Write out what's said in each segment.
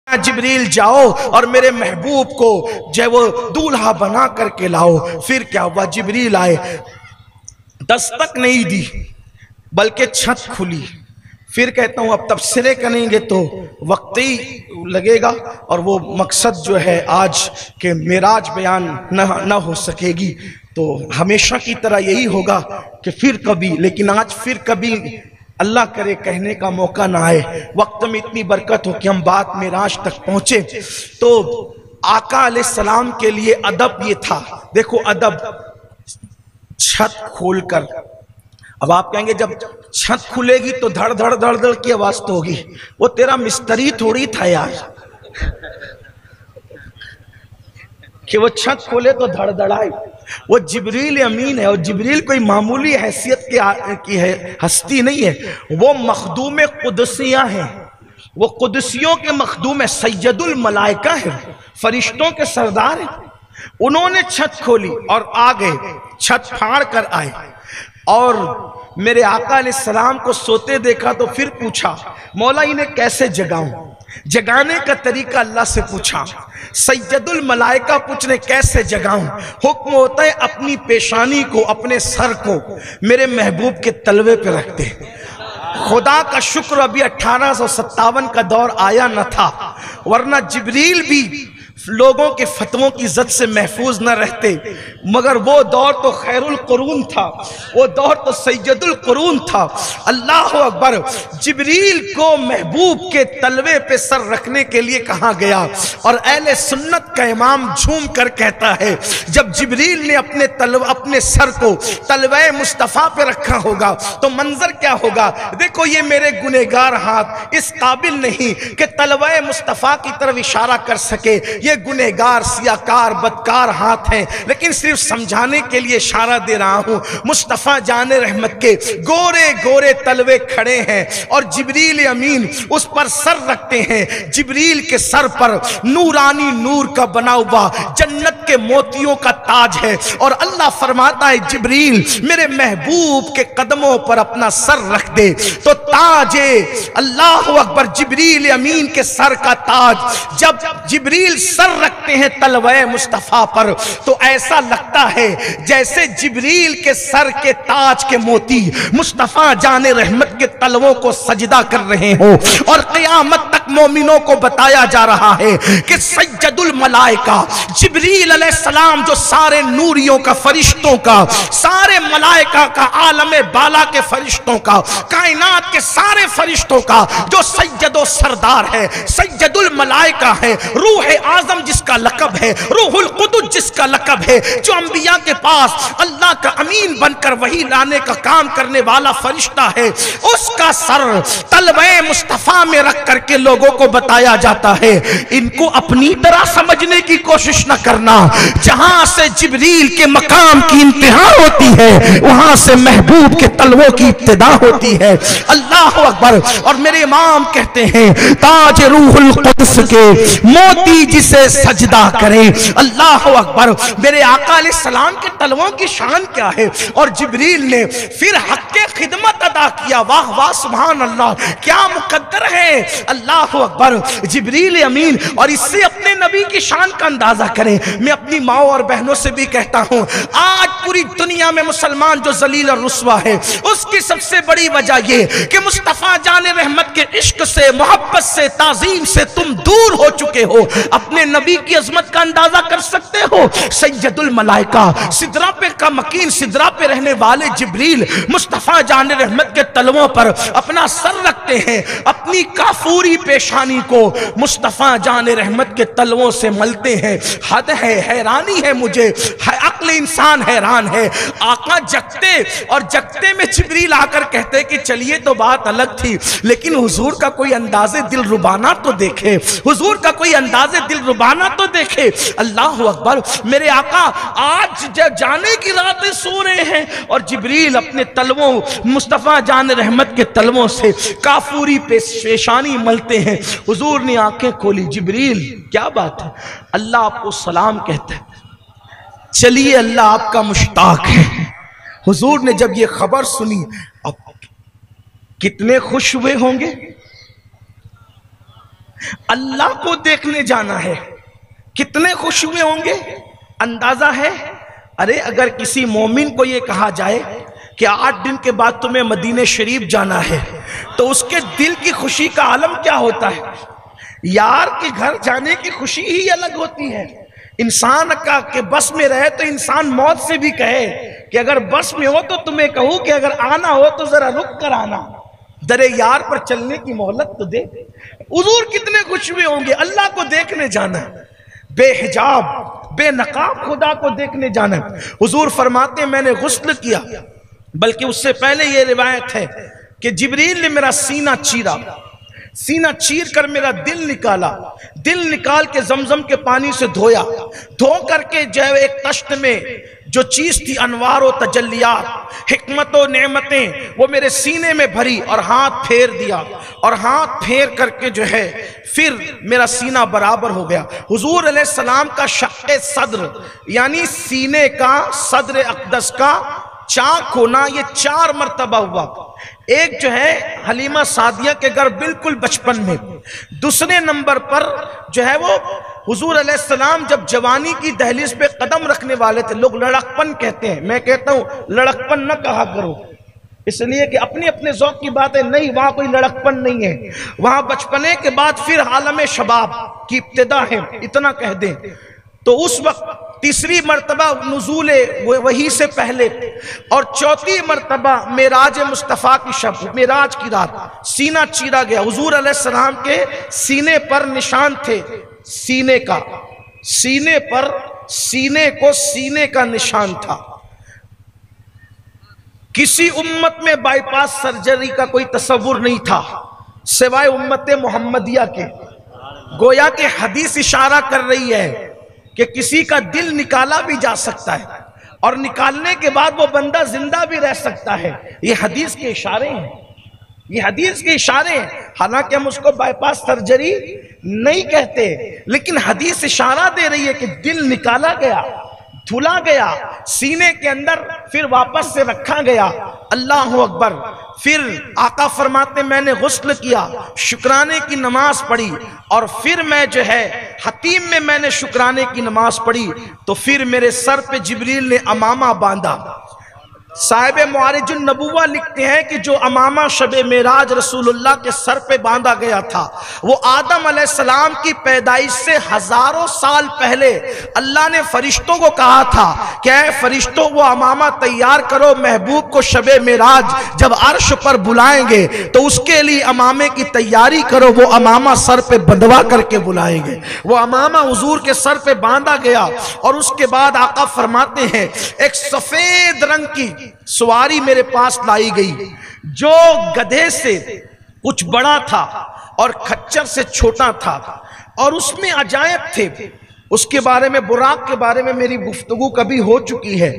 जिब्रील जाओ और मेरे महबूब को जो वो दूल्हा बना करके लाओ। फिर क्या हुआ, जिब्रील आए, दस्तक नहीं दी बल्कि छत खुली। फिर कहता हूं अब तफसीरें करेंगे तो वक्त ही लगेगा और वो मकसद जो है आज के मेराज बयान न हो सकेगी। तो हमेशा की तरह यही होगा कि फिर कभी, लेकिन आज फिर कभी अल्लाह करे कहने का मौका ना आए, वक्त में इतनी बरकत हो कि हम बात मेराज तक पहुंचे। तो आका अलैहिस्सलाम के लिए अदब ये था, देखो अदब, छत खोलकर। अब आप कहेंगे जब छत खुलेगी तो धड़ धड़ धड़ धड़ की आवाज तो होगी, वो तेरा मिस्त्री थोड़ी था यार कि वो छत खोले तो धड़धड़ाए। वो जिब्रील अमीन है और जिब्रील कोई मामूली हैसियत की है हस्ती नहीं है, वो मखदूम कुदसिया है, वो कुदसियों के मखदूम है, सैयदुल मलाइका है, फरिश्तों के सरदार है। उन्होंने छत खोली और आ गए, छत फाड़ कर आए और मेरे आका अलैहिस्सलाम को सोते देखा तो फिर पूछा मौला इन्हें कैसे जगाऊं। जगाने का तरीका अल्लाह से पूछा। सैयदुल मलाइका पूछने कैसे जगाऊं। हुक्म होता है अपनी पेशानी को, अपने सर को मेरे महबूब के तलवे पे रख दे। खुदा का शुक्र अभी 1857 का दौर आया न था, वरना जिब्रील भी लोगों के फतवों की इज्जत से महफूज न रहते। मगर वो दौर तो खैरुल कुरून था, वो दौर तो सैयदुल कुरून था। अल्लाह अकबर। जिब्रील को महबूब के तलवे पे सर रखने के लिए कहा गया और अहले सुन्नत का इमाम झूम कर कहता है जब जिब्रील ने अपने सर को तलवे मुस्तफ़ा पे रखा होगा तो मंजर क्या होगा। देखो ये मेरे गुनहगार हाथ इस काबिल नहीं कि तलवे मुस्तफ़ा की तरफ इशारा कर सके, ये गुनहगार सियाकार बदकार हाथ हैं, लेकिन सिर्फ समझाने के लिए इशारा दे रहा हूं। मुस्तफा जाने रहमत के गोरे गोरे तलवे खड़े हैं और जिब्रील अमीन उस पर सर रखते हैं। जिब्रील के सर पर नूरानी नूर का बना हुआ जन्नत के मोतियों का ताज है और अल्लाह फरमाता है जिब्रील मेरे महबूब के कदमों पर अपना सर रख दे। तो ताजे अल्लाह अकबर, जिब्रील अमीन के सर का ताज जब जिब्रील सर रखते हैं तलवे मुस्तफा पर तो ऐसा लगता है जैसे जिब्रील के सर के ताज के मोती मुस्तफा जाने रहमत के तलवों को सजदा कर रहे हो। और क़यामत तक मोमिनों को बताया जा रहा है कि सैयदुल मलाइका जिब्रील अलैहिस्सलाम जो सारे नूरियों का, फरिश्तों का, सारे मलाइका का, आलमे बाला के फरिश्तों का, कायनात के सारे फरिश्तों का जो सैयदो सरदार है, सैयदुल मलाइका है, रूह आजम जिसका लकब है, रूहुल कुदुस जिसका लकब है, जो अंबिया के पास अल्लाह का अमीन बनकर वही लाने का काम करने वाला फरिश्ता है, उसका सर तलवे मुस्तफा में रख करके लोगों को बताया जाता है। इनको अपनी तरह समझने की कोशिश न करना, जहां से जिब्रील के मकाम की इंतहा होती है वहां से महबूब के तलवों की इब्तिदा होती है। अल्लाह अकबर। और मेरे इमाम कहते हैं ताज रूहुल कुदस के मोती जिसे सजदा करे। अल्लाह अकबर। मेरे आका अलैहिस्सलाम के तलवों की शान क्या है। और जिब्रील ने फिर हक के खिदमत अदा किया। वाह वाह सुभान अल्लाह, क्या मुकद्दर है। अल्लाह अकबर। जिब्रील अमीन। और इससे अपने नबी की शान का अंदाजा करें। मैं अपनी माओ और बहनों से भी कहता हूं आज पूरी दुनिया में मुसलमान जो जलील और रुस्वा है उसकी सबसे बड़ी वजह यह कि मुस्तफा जाने रहमत के इश्क से, मोहब्बत से, ताजीम से तुम दूर हो चुके हो। अपने नबी की अजमत का अंदाजा कर सकते हो। सैयदुल मलाइका सिदरा पे का मकीन, सिदरा पे रहने वाले जिब्रील मुस्तफा जाने रहमत के तलवों पर अपना सर रखते हैं, अपनी काफूरी पेशानी को मुस्तफा जाने रहमत के तलवों से मलते हैं। हद है, हैरानी है मुझे, अक्ल इंसान हैरान है। आका जगते और जगते में जिब्रील आकर कहते कि चलिए तो बात अलग थी, लेकिन हुजूर का कोई अंदाजे दिल रुबाना तो देखे, हुजूर का कोई अंदाजे दिल रुबाना तो देखे। अल्लाह अकबर। मेरे आका आज जाने की रातें सो रहे हैं और जिब्रील अपने तलवों मुस्तफा जान रहमत के तलवों से काफूरी पेशानी मलते हैं। हुजूर ने आंखें खोली, जिब्रील क्या बात है। अल्लाह आपको सलाम कहता है, चलिए अल्लाह आपका मुश्ताक है। हुजूर ने जब ये खबर सुनी अब कितने खुश हुए होंगे। अल्लाह को देखने जाना है। कितने खुश हुए होंगे, अंदाजा है? अरे अगर किसी मोमिन को यह कहा जाए कि 8 दिन के बाद तुम्हें मदीने शरीफ जाना है, तो उसके दिल की खुशी का आलम क्या होता है। यार के घर जाने की खुशी ही अलग होती है। इंसान का के बस में रहे तो इंसान मौत से भी कहे कि अगर बस में हो तो तुम्हें कहूं कि अगर आना हो तो जरा रुक कर आना, दरे यार पर चलने की मोहलत तो दे। हुजूर कितने खुश हुए होंगे, अल्लाह को देखने जाना है, बेहिजाब बेनकाब खुदा को देखने जाना है। हुजूर फरमाते मैंने गुस्ल किया, बल्कि उससे पहले यह रिवायत है कि जिब्रील ने मेरा सीना चीरा, सीना चीर कर मेरा दिल निकाला, दिल निकाल के जमजम के पानी से धोया, धो करके जो है एक तश्त में जो चीज थी अनवार व तजल्लियात हिकमत व नेमतें वो मेरे सीने में भरी और हाथ फेर दिया, और हाथ फेर करके जो है फिर मेरा सीना बराबर हो गया। हुजूर अलैहिस्सलाम का शक्के सद्र यानी सीने का सद्र अक़दस का चाक होना ये 4 मरतबा हुआ। एक जो है हलीमा सादिया के घर बिल्कुल बचपन में, दूसरे नंबर पर जो है वो हुजूर अलैहिस्सलाम जब जवानी की दहलीज पे कदम रखने वाले थे। लोग लड़कपन कहते हैं, मैं कहता हूं लड़कपन न कहा करो, इसलिए कि अपने अपने ज़ौक़ की बात है, नहीं वहां कोई लड़कपन नहीं है, वहां बचपने के बाद फिर आलम शबाब की इब्तिदा है, इतना कह दें। तो उस वक्त तीसरी मर्तबा नुज़ूल वही से पहले और चौथी मर्तबा मेराज मुस्तफ़ा की शब, मेराज की रात सीना चीरा गया। हुजूर अलैहिस्सलाम के सीने पर निशान थे, सीने का, सीने पर सीने को सीने का निशान था। किसी उम्मत में बाईपास सर्जरी का कोई तस्वुर नहीं था सिवाय उम्मत मोहम्मदिया के। गोया के हदीस इशारा कर रही है कि किसी का दिल निकाला भी जा सकता है और निकालने के बाद वो बंदा जिंदा भी रह सकता है। ये हदीस के इशारे हैं, ये हदीस के इशारे हैं। हालांकि हम उसको बाईपास सर्जरी नहीं कहते, लेकिन हदीस इशारा दे रही है कि दिल निकाला गया, धुला गया, सीने के अंदर फिर वापस से रखा गया। अल्लाह अकबर। फिर आका फरमाते मैंने गुस्ल किया, शुक्राने की नमाज पढ़ी, और फिर मैं जो है हतीम में मैंने शुक्राने की नमाज पढ़ी, तो फिर मेरे सर पे जिब्रील ने अमामा बांधा। साहिब मुआरिजुन नबुव्वा लिखते हैं कि जो अमामा शबे मेराज रसूलुल्लाह के सर पे बांधा गया था वो आदम अलैहिस्सलाम की पैदाइश से हजारों साल पहले अल्लाह ने फरिश्तों को कहा था कि ऐ फरिश्तों वो अमामा तैयार करो, महबूब को शबे मेराज जब अर्श पर बुलाएंगे तो उसके लिए अमामे की तैयारी करो, वो अमामा सर पे बंधवा करके बुलाएंगे। वो अमामा हुजूर के सर पे बांधा गया और उसके बाद आका फरमाते हैं एक सफेद रंग की सवारी मेरे पास लाई गई जो गधे से कुछ बड़ा था और खच्चर से छोटा था, और उसमें अजायब थे। उसके बारे में, बुराक के बारे में मेरी गुफ्तगू कभी हो चुकी है।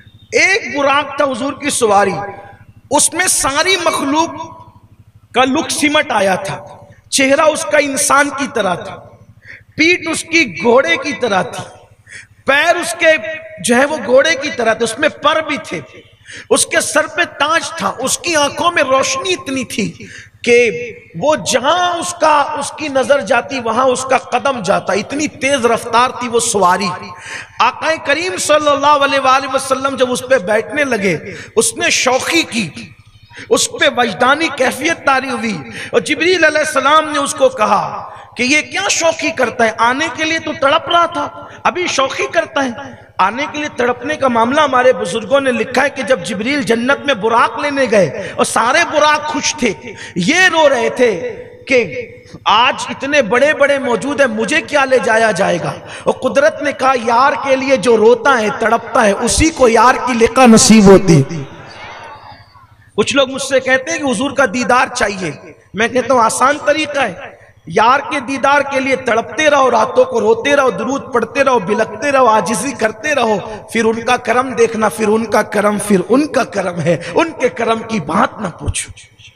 एक बुराक था हुजूर की सवारी, उसमें सारी मखलूक का लुक सिमट आया था। चेहरा उसका इंसान की तरह था, पीठ उसकी घोड़े की तरह थी, पैर उसके जो है वो घोड़े की तरह थे, उसमें पर भी थे, उसके सर पे ताज था, उसकी आंखों में रोशनी इतनी थी कि वो जहां उसकी नजर जाती वहां उसका कदम जाता, इतनी तेज रफ्तार थी वो सवारी। आका करीम सल्लल्लाहु अलैहि वसल्लम जब उस पे बैठने लगे, उसने शौकी की, उस पे वजदानी कैफियत तारी हुई, और जिब्रील अलैहिस्सलाम ने उसको कहा कि ये क्या शौकी करता है, आने के लिए तो तड़प रहा था, अभी शौकी करता है। आने के लिए तड़पने का मामला हमारे बुजुर्गों ने लिखा है कि जब जिब्रील जन्नत में बुराक लेने गए और सारे बुराक खुश थे, ये रो रहे थे कि आज इतने बड़े बड़े मौजूद है, मुझे क्या ले जाया जाएगा। और कुदरत ने कहा यार के लिए जो रोता है तड़पता है उसी को यार की लिका नसीब होती। कुछ लोग मुझसे कहते हैं कि हुजूर का दीदार चाहिए, मैं कहता हूं आसान तरीका है, यार के दीदार के लिए तड़पते रहो, रातों को रोते रहो, दुरूद पढ़ते रहो, बिलखते रहो, आजिज़ी करते रहो, फिर उनका करम देखना, फिर उनका करम, फिर उनका करम है, उनके करम की बात ना पूछो।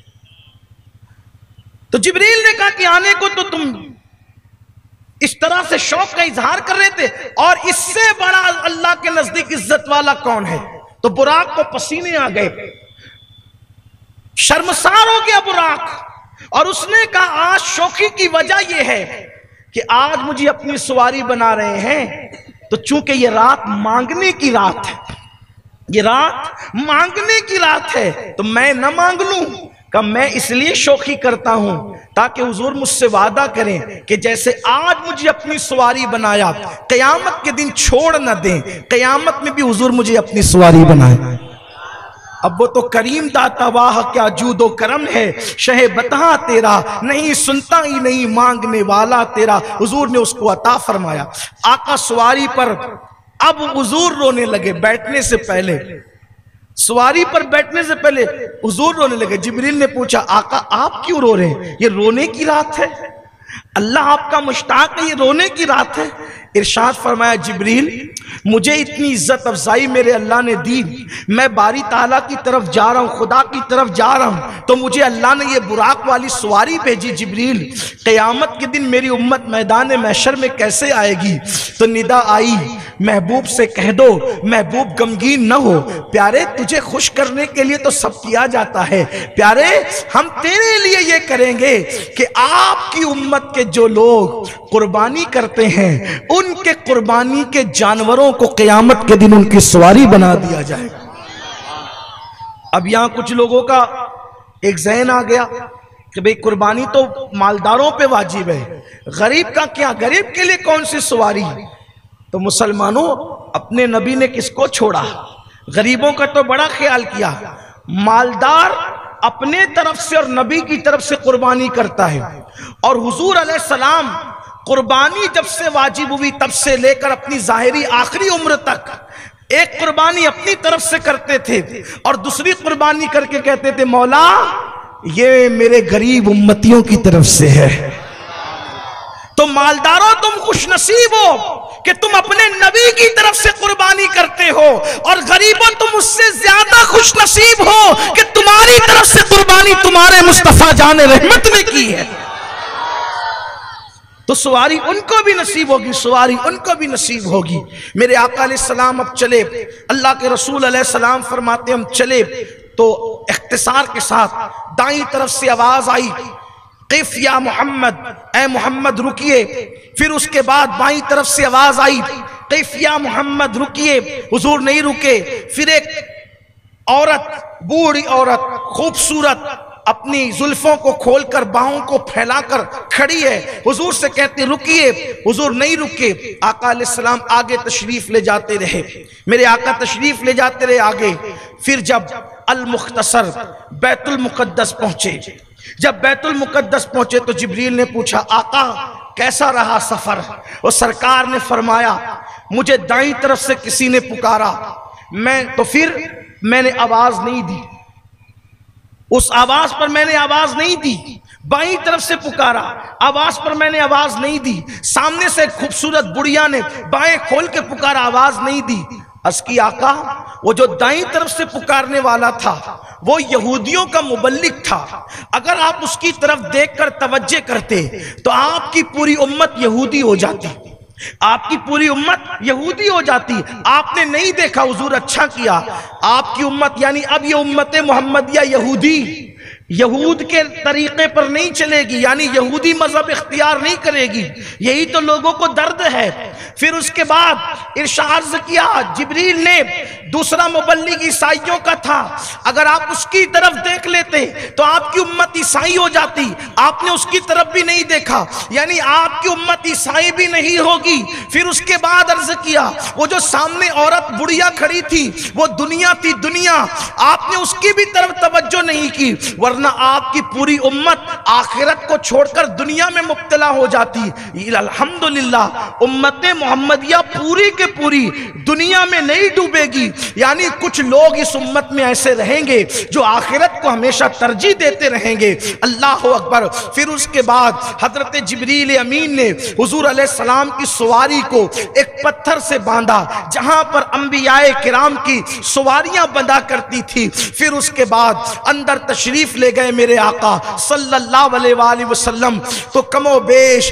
तो जिब्रील ने कहा कि आने को तो तुम इस तरह से शौक का इजहार कर रहे थे, और इससे बड़ा अल्लाह के नजदीक इज्जत वाला कौन है। तो बुराक को पसीने आ गए, शर्मसार हो गया बुराक, और उसने कहा आज शौकी की वजह यह है कि आज मुझे अपनी सवारी बना रहे हैं, तो चूंकि ये रात मांगने की रात है, ये रात मांगने की रात है, तो मैं न मांग लूं का मैं इसलिए शौकी करता हूं ताकि हुजूर मुझसे वादा करें कि जैसे आज मुझे अपनी सवारी बनाया, कयामत के दिन छोड़ न दें, कयामत में भी हुजूर मुझे अपनी सवारी बनाए। अब वो तो करीम दाता वाह क्या जूदो करम है, शहे बता तेरा, नहीं सुनता ही नहीं मांगने वाला तेरा। हुजूर ने उसको अता फरमाया। आका सवारी पर, अब हुजूर रोने लगे बैठने से पहले, सवारी पर बैठने से पहले हुजूर रोने लगे। जिब्रील ने पूछा आका आप क्यों रो रहे हैं, ये रोने की रात है, अल्लाह आपका मुश्ताक है, ये रोने की रात है। इरशाद फरमाया जिब्रील मुझे इतनी इज्जत अफजाई मेरे अल्लाह ने दी, मैं बारी ताला की तरफ जा रहा हूँ, खुदा की तरफ जा रहा हूँ, तो मुझे अल्लाह ने ये बुराक वाली सवारी भेजी। जिब्रील क़यामत के दिन मेरी उम्मत मैदान महशर में कैसे आएगी? तो निदा आई महबूब से कह दो महबूब गमगीन न हो, प्यारे तुझे खुश करने के लिए तो सब किया जाता है, प्यारे हम तेरे लिए ये करेंगे कि आपकी उम्मत के जो लोग कुर्बानी करते हैं उनके कुर्बानी के जानवरों को क़यामत के दिन उनकी सवारी बना दिया जाएगा। अब यहां कुछ लोगों का एक ज़हन आ गया कि भाई कुर्बानी तो मालदारों पे वाजिब है, गरीब का क्या, गरीब के लिए कौन सी सवारी? तो मुसलमानों अपने नबी ने किसको छोड़ा? गरीबों का तो बड़ा ख्याल किया। मालदार अपने तरफ से और नबी की तरफ से कुर्बानी करता है, और हुजूर अलैहिस्सलाम कुर्बानी जब से वाजिब हुई तब से लेकर अपनी जाहिरी आखिरी उम्र तक एक कुर्बानी अपनी तरफ से करते थे और दूसरी कुर्बानी करके कहते थे मौला ये मेरे गरीब उम्मतियों की तरफ से है। तो मालदारों तुम खुश नसीब हो कि तुम अपने नबी की तरफ से कुर्बानी करते हो, और गरीबों तुम उससे ज्यादा खुश नसीब हो कि तुम्हारी तरफ से कुर्बानी तुम्हारे मुस्तफा जाने रहमत ने की है। तो सवारी उनको भी नसीब होगी, सवारी उनको भी नसीब होगी। मेरे आका अलैहिस्सलाम अब चले, अल्लाह के रसूल अलैहिस्सलाम फरमाते हम चले तो इख्तिसार के साथ दाईं तरफ से आवाज आई क़िफ़ या मोहम्मद, ए मोहम्मद रुकिए। फिर उसके बाद बाईं तरफ से आवाज आई क़िफ़ या मोहम्मद रुकिए, हुजूर नहीं रुके। फिर एक औरत, बूढ़ी औरत खूबसूरत, अपनी जुल्फों को खोलकर बाहों को फैलाकर खड़ी है, हुजूर से कहते रुकिए, हुजूर नहीं रुके। आका अलैहिस्सलाम आगे तशरीफ ले जाते रहे, मेरे आका तशरीफ ले जाते रहे आगे। फिर जब अल मुख्तसर बैतुल मुक़द्दस पहुंचे, जब बैतुल मुक़द्दस पहुंचे तो जिब्रील ने पूछा आका कैसा रहा सफर? और सरकार ने फरमाया मुझे दाईं तरफ से किसी ने पुकारा, फिर मैंने आवाज नहीं दी, उस आवाज पर मैंने आवाज नहीं दी। बाईं तरफ से पुकारा, आवाज पर मैंने आवाज नहीं दी। सामने से खूबसूरत बुढ़िया ने बाएं खोल के पुकारा, आवाज नहीं दी। अस्की आका वो जो दाईं तरफ से पुकारने वाला था वो यहूदियों का मुबल्लिग था, अगर आप उसकी तरफ देखकर तवज्जो करते तो आपकी पूरी उम्मत यहूदी हो जाती, आपकी पूरी उम्मत यहूदी हो जाती। आपने नहीं देखा, हुजूर अच्छा किया। आपकी उम्मत यानी अब ये उम्मत मोहम्मदिया यहूदी, यहूद के तरीके पर नहीं चलेगी, यानी यहूदी मजहब इख्तियार नहीं करेगी। यही तो लोगों को दर्द है। फिर उसके बाद इरशाद किया जिब्रील ने, दूसरा मुबल्लिग ईसाइयों का था, अगर आप उसकी तरफ देख लेते तो आपकी उम्मत ईसाई हो जाती। आपने उसकी तरफ भी नहीं देखा, यानी आपकी उम्मत ईसाई भी नहीं होगी। फिर उसके बाद अर्ज किया वो जो सामने औरत बुढ़िया खड़ी थी वो दुनिया थी, दुनिया, आपने उसकी भी तरफ तवज्जो नहीं की, वरना आपकी पूरी उम्मत आखिरत को छोड़कर दुनिया में मुब्तला हो जाती। अल्हम्दुलिल्लाह उम्मत मोहम्मदिया पूरी के पूरी दुनिया में नहीं डूबेगी, यानी कुछ लोग इस उम्मत में ऐसे रहेंगे जो आखिरत को हमेशा तरजीह देते रहेंगे। अल्लाह अकबर। फिर उसके बाद हजरत जिब्रील अमीन ने हुजूर अलैहिस्सलाम की सवारी को एक पत्थर से बांधा जहां पर अंबियाए किराम की सवारियां बंधा करती थी। फिर उसके बाद अंदर तशरीफ ले ले गए मेरे आका सल्लल्लाहु अलैहि वसल्लम, तो कमो बेश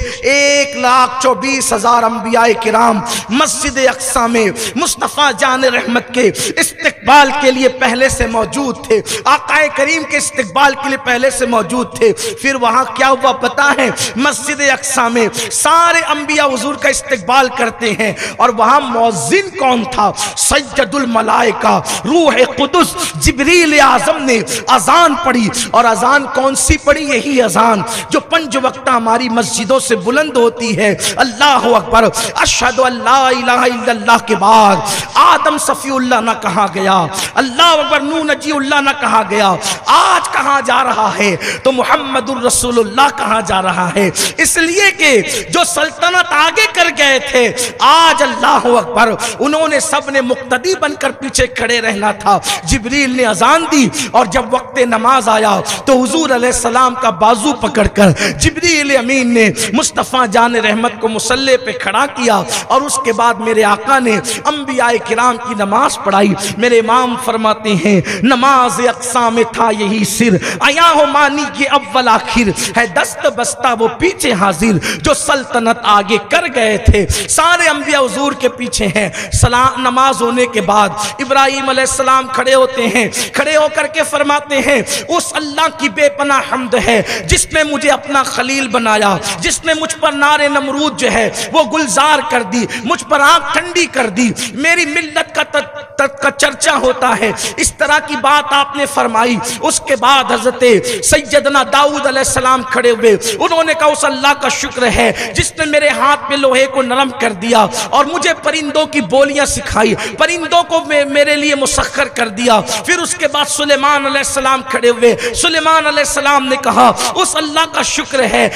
1,24,000 अंबियाए किराम मस्जिद अक्सा में मुस्तफ़ा जान रहमत के इस्तकबाल के लिए पहले से मौजूद थे, आकाए करीम के इस्तकबाल के लिए पहले से मौजूद थे। फिर वहां क्या हुआ पता है, मस्जिद अक्सा में सारे अंबिया हुजूर का इस्तकबाल करते हैं, और वहां मौज़िन कौन था? सैयदुल मलाइका रूह कुदुस जिब्रील आज़म ने अजान पढ़ी। और अजान कौन सी पढ़ी? यही अजान जो 5 वक्त हमारी मस्जिदों से बुलंद होती है, अल्लाहु अकबर अशहदु अल्ला इलाहा इल्लल्लाह के बाद आदम सफीउल्लाह ना कहा गया, अल्लाह अकबर नूह नजीउल्लाह ना कहा गया। आज कहा जा रहा है तो मुहम्मदुर रसूलुल्लाह कहा जा रहा है, इसलिए कि जो सल्तनत आगे कर गए थे, आज अल्लाहु अकबर उन्होंने सब ने मुक्तदी बनकर पीछे खड़े रहना था। जिब्रील ने अजान दी और जब वक्त नमाज आया तो हुजूर अलैहिस्सलाम का बाजू पकड़कर जिब्रील अमीन ने मुस्तफ़ा जान रहमत को मुसल्ले पे खड़ा किया, और उसके बाद मेरे आका ने अंबियाए किराम की नमाज पढ़ाई। मेरे इमाम फरमाते हैं नमाज अक्सा में था यही सिर, आया हो मानी के अव्वल आखिर है, दस्त बस्ता वो पीछे हाजिर, जो सल्तनत आगे कर गए थे सारे अंबिया हुजूर के पीछे हैं। सलाम नमाज होने के बाद इब्राहिम अलैहिस्सलाम खड़े होते हैं, खड़े होकर के फरमाते हैं उस अल्लाह की बेपनाह हम्द है जिसने मुझे अपना खलील बनाया, जिसने मुझ पर नारे नमरूद जो है वो गुलजार कर दी, मुझ पर आंख ठंडी कर दी, मेरी मिल्लत का चर्चा होता है। इस तरह की बात आपने फरमाई। उसके बाद हजरत सैयदना दाऊद अलैहिस्सलाम खड़े हुए, उन्होंने कहा उस अल्लाह का शुक्र है जिसने मेरे हाथ में लोहे को नरम कर दिया और मुझे परिंदों की बोलियां सिखाई, परिंदों को मेरे लिए मुसख्खर कर दिया। फिर उसके बाद सुलेमान अलैहिस्सलाम खड़े हुए, सुलेमान अलैहिस्सलाम ने कहा उस अल्लाह का शुक्र है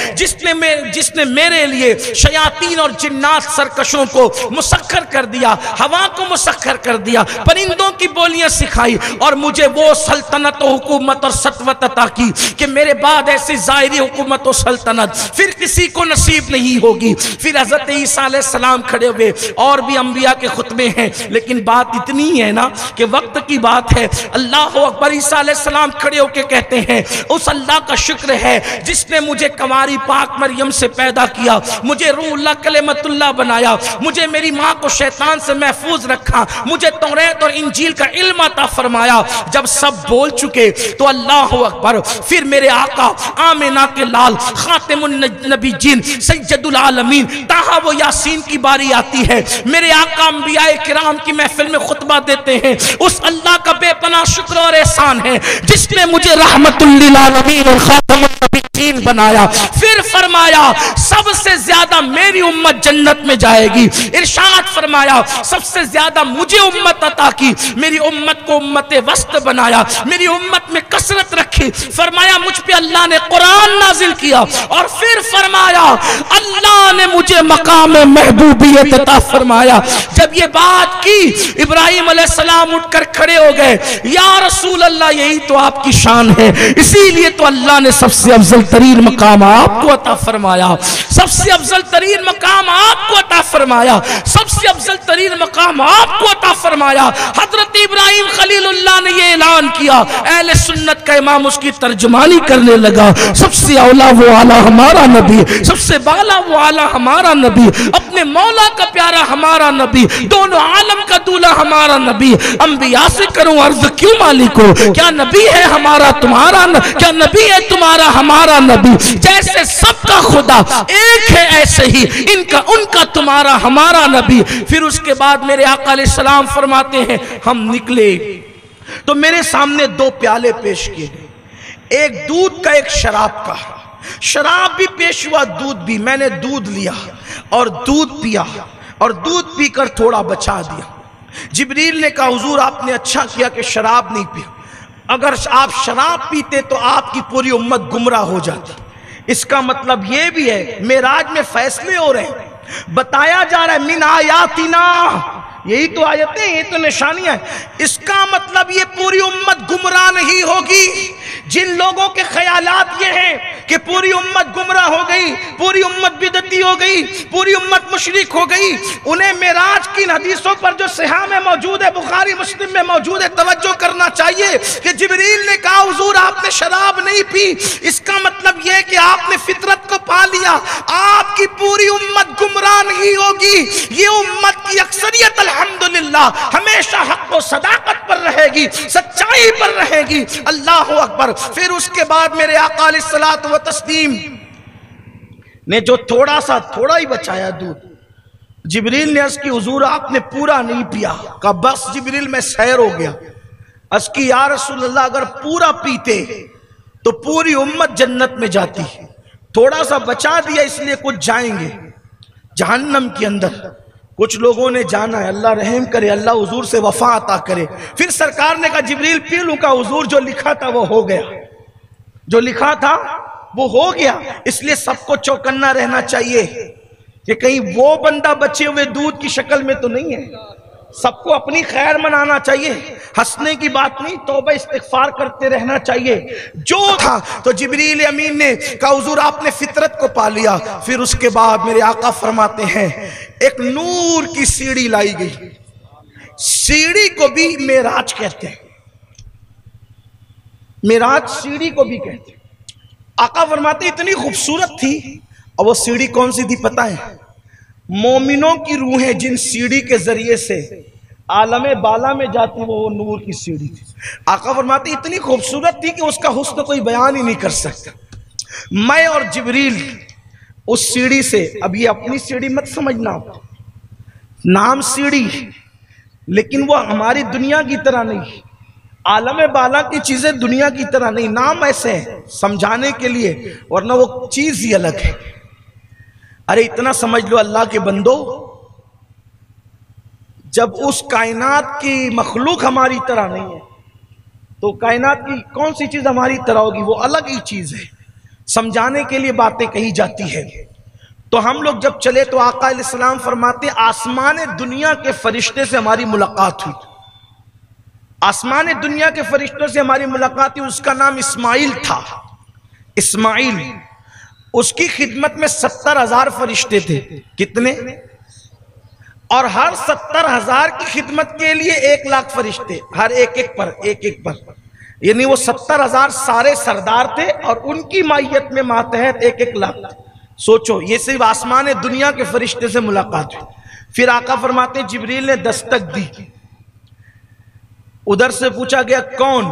जिसने मेरे लिए शयातीन और जिन्नात सरकशों को मुसख्खर कर दिया, हवा को मुसख्खर कर दिया, परिंदों की बोलियां सिखाई, और मुझे वो सल्तनत और हुकूमत और सतवत अता की कि मेरे बाद ऐसी ज़ाहिरी हुकूमत और सल्तनत फिर किसी को नसीब नहीं होगी। फिर हज़रत ईसा अलैहिस्सलाम खड़े हुए, और भी अंबिया के खुतबे हैं, लेकिन बात इतनी है ना कि वक्त की बात है। अल्लाह अकबर। ईसा अलैहिस्सलाम खड़े होकर कहते हैं उस अल्लाह का शुक्र है जिसने मुझे कंवारी पाक मरियम से पैदा किया, मुझे रूहुल्लाह कलेमतुल्लाह बनाया, मुझे मेरी माँ को शैतान से महफूज रखा, मुझे तौरात और इंजील का इल्म अता फरमाया। जब सब बोल चुके तो अल्लाह अकबर फिर मेरे आका आमिना के लाल खातिमुन नबीयीन सैयदुल आलमीन ताहा वो यासीन की बारी आती है। मेरे आका अंबियाए किराम की महफिल में खुतबा देते हैं। उस अल्लाह का बेपनाह शुक्र और एहसान है जिसने मुझे रहमतुल लिल आलमीन और खातिमुन नबीयीन बनाया। फिर फरमाया सबसे ज्यादा मेरी उम्मत जन्नत में जाएगी। इरशाद फरमाया सबसे ज्यादा मुझे उम्मत अता की, मेरी उम्मत को उम्मत वस्त बनाया, मेरी उम्मत में कसरत रखी। फरमाया मुझ पे अल्लाह ने कुरान नाजिल किया, और फिर फरमाया अल्लाह ने मुझे मकाम महबूबियत अता फरमाया। जब ये बात की इब्राहिम अलैहिस्सलाम उठकर खड़े हो गए, या रसूल अल्लाह यही तो आपकी शान है, इसीलिए तो अल्लाह ने सबसे अफजल तरीन मकाम आपको अता फरमाया, सबसे अफजल तरीन मकाम आपको अता फरमाया, सबसे अफजल तरीन मकाम आपको अता फरमाया। हजरत इब्राहिम खलीलुल्लाह ने ये ऐलान किया, अहले सुन्नत का इमाम उसकी तर्जुमानी करने लगा, सबसे औला वो आला हमारा नबी, सबसे बाला वो आला हमारा नबी, अपने मौला का प्यारा हमारा नबी, दोनों आलम का दूल्हा हमारा नबी। अंबिया से करूं अर्ज क्यों मालिको, क्या नबी है हमारा तुम्हारा क्या नबी है तुम्हारा हमारा नबी। जैसे सबका खुदा एक है ऐसे ही इनका उनका तुम्हारा हमारा नबी। फिर उसके बाद मेरे आका अलैहिस्सलाम फरमाते हैं हम निकले तो मेरे सामने 2 प्याले पेश किए, एक दूध का एक शराब का। शराब भी पेश हुआ, दूध भी। मैंने दूध लिया और दूध पिया, और दूध पीकर थोड़ा बचा दिया। जिब्रील ने कहा हुजूर आपने अच्छा किया कि शराब नहीं पिया, अगर आप शराब पीते तो आपकी पूरी उम्मत गुमराह हो जाती। इसका मतलब यह भी है मेराज में फैसले हो रहे हैं, बताया जा रहा है मिन आयातिना, यही तो आयतें, ये तो निशानियां हैं। इसका मतलब ये पूरी उम्मत गुमराह नहीं होगी। जिन लोगों के ख्यालात ये हैं कि पूरी उम्मत गुमराह हो गई, पूरी उम्मत बिदती हो गई, पूरी उम्मत मुशरिक हो गई। उन्हें मेराज की हदीसों पर जो सिहा में मौजूद है, बुखारी मुस्लिम में मौजूद है, तवज्जो करना चाहिए कि जिब्रील ने कहा हुजूर आपने शराब नहीं पी, इसका मतलब यह कि आपने फितरत को पा लिया, आपकी पूरी उम्मत गुमराह नहीं होगी। ये उम्मत की अक्सरियत अल्हम्दुलिल्लाह हमेशा हक व सदाकत पर रहेगी, सच्चाई पर रहेगी। अल्लाह अकबर। फिर उसके बाद मेरे आका अलैहिस्सलातु व तस्लीम ने जो थोड़ा ही बचाया दूध, जिब्रील ने अर्ज़ की हुजूर आपने पूरा नहीं पिया। कहा बस जिब्रील मैं सैर हो गया। अर्ज़ की या रसूलल्लाह अगर पूरा पीते तो पूरी उम्मत जन्नत में जाती, थोड़ा सा बचा दिया इसलिए कुछ जाएंगे जहन्नम के अंदर। कुछ लोगों ने जाना है, अल्लाह रहम करे, अल्लाह हुजूर से वफा अता करे। फिर सरकार ने कहा जिब्रील पी लूं? का हुजूर जो लिखा था वो हो गया, जो लिखा था वो हो गया। इसलिए सबको चौकन्ना रहना चाहिए कि कहीं वो बंदा बचे हुए दूध की शक्ल में तो नहीं है। सबको अपनी खैर मनाना चाहिए, हंसने की बात नहीं, तौबा इस्तिगफार करते रहना चाहिए। जो था तो जिब्रील अमीन ने कहा हुजूर आपने फितरत को पा लिया। फिर उसके बाद मेरे आका फरमाते हैं एक नूर की सीढ़ी लाई गई। सीढ़ी को भी मेराज कहते हैं, मेराज सीढ़ी को भी कहते हैं। आका फरमाते इतनी खूबसूरत थी। और वो सीढ़ी कौन सी थी पता है? मोमिनों की रूहें जिन सीढ़ी के जरिए से आलमे बाला में जाती वो नूर की सीढ़ी थी। आका फरमाते इतनी खूबसूरत थी कि उसका हुस्न कोई बयान ही नहीं कर सकता। मैं और जिब्रील उस सीढ़ी से, अब ये अपनी सीढ़ी मत समझना, नाम सीढ़ी, लेकिन वो हमारी दुनिया की तरह नहीं, आलमे बाला की चीजें दुनिया की तरह नहीं, नाम ऐसे है समझाने के लिए, वरना वो चीज ही अलग है। अरे इतना समझ लो अल्लाह के बंदो, जब उस कायनात की मखलूक हमारी तरह नहीं है तो कायनात की कौन सी चीज हमारी तरह होगी? वो अलग ही चीज है, समझाने के लिए बातें कही जाती है। तो हम लोग जब चले तो आका अलैहिस्सलाम फरमाते आसमान दुनिया के फरिश्ते से हमारी मुलाकात हुई। आसमान दुनिया के फरिश्तों से हमारी मुलाकात हुई। उसका नाम इस्माइल था। इस्माइल, उसकी खिदमत में 70,000 फरिश्ते थे। कितने? और हर 70,000 की खिदमत के लिए 1,00,000 फरिश्ते, हर एक एक पर, यानी वो 70,000 सारे सरदार थे और उनकी माहियत में मातहत 1-1 लाख। सोचो, ये सिर्फ आसमान दुनिया के फरिश्ते से मुलाकात हुई। फिर आका फरमाते जिब्रील ने दस्तक दी। उधर से पूछा गया कौन?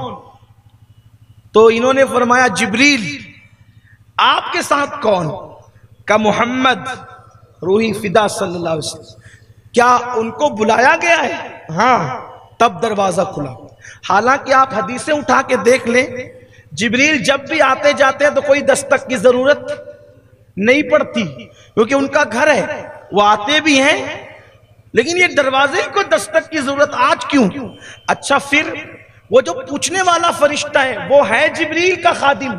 तो इन्होंने फरमाया जिब्रील। आपके साथ कौन? का मोहम्मद रूही फिदा सल्लल्लाहु अलैहि वसल्लम। क्या उनको बुलाया गया है? हाँ। तब दरवाजा खुला। हालांकि आप हदीसें उठा के देख लें, जिब्रील जब भी आते जाते हैं तो कोई दस्तक की जरूरत नहीं पड़ती, क्योंकि उनका घर है, वो आते भी हैं, लेकिन ये दरवाजे को दस्तक की जरूरत आज क्यों? अच्छा, फिर वो जो पूछने वाला फरिश्ता है वो है जिब्रील का खादिम।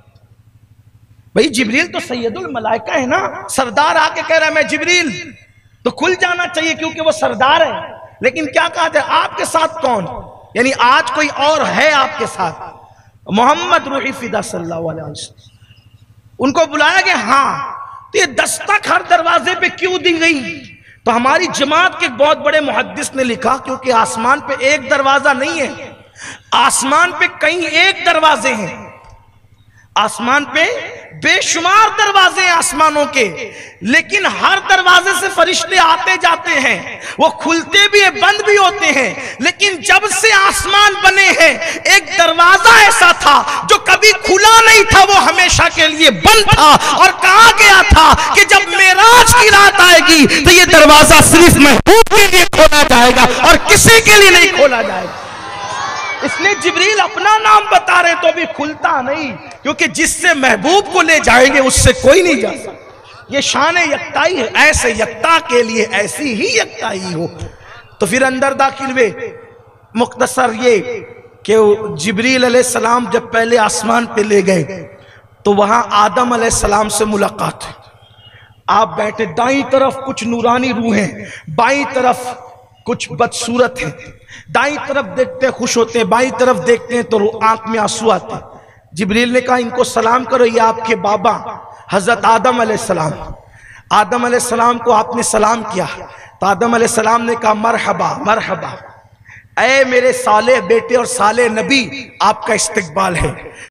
भाई जिब्रील तो सैयदुल मलाइका है ना, सरदार आके कह रहा है मैं जिब्रील, तो खुल जाना चाहिए क्योंकि वो सरदार है। लेकिन क्या कहा जाए, आपके साथ कौन? यानी आज कोई और है आपके साथ? मोहम्मद रूही फिदा सल्लल्लाहु अलैहि वसल्लम। उनको बुलाया गया। हाँ। तो ये दस्तक हर दरवाजे पे क्यों दी गई? तो हमारी जमात के एक बहुत बड़े मुहद्दिस ने लिखा क्योंकि आसमान पे एक दरवाजा नहीं है, आसमान पे कई एक दरवाजे हैं। आसमान पे बेशुमार दरवाजे हैं आसमानों के, लेकिन हर दरवाजे से फरिश्ते आते जाते हैं, वो खुलते भी हैं बंद भी होते हैं। लेकिन जब से आसमान बने हैं एक दरवाजा ऐसा था जो कभी खुला नहीं था, वो हमेशा के लिए बंद था। और कहा गया था कि जब मेराज की रात आएगी तो ये दरवाजा सिर्फ महबूब के लिए खोला जाएगा और किसी के लिए नहीं खोला जाएगा। इसलिए जिब्रील अपना नाम बता रहे तो भी खुलता नहीं, क्योंकि जिससे महबूब को ले जाएंगे उससे कोई नहीं जा सकता। ये शान यकताई है, ऐसे यकता के लिए ऐसी ही यकताई हो। तो फिर अंदर दाखिल हुए। मुख्तसर ये कि जिब्रील अलैहिस्सलाम जब पहले आसमान पे ले गए तो वहां आदम अलैहिस्सलाम से मुलाकात हुई। आप बैठे, दाईं तरफ कुछ नूरानी रूहें, बाईं तरफ कुछ बदसूरत हैं। दाईं तरफ देखते खुश होते हैं, बाईं तरफ देखते हैं तो आंख में आंसू आते हैं। जिब्रील ने कहा इनको सलाम करो, ये आपके बाबा हजरत आदम अलैहिस्सलाम। आदम अलैहिस्सलाम को आपने सलाम किया तो आदम अलैहिस्सलाम ने कहा मरहबा मरहबा, ऐ मेरे साले बेटे और साले नबी, आपका इस्तकबाल है।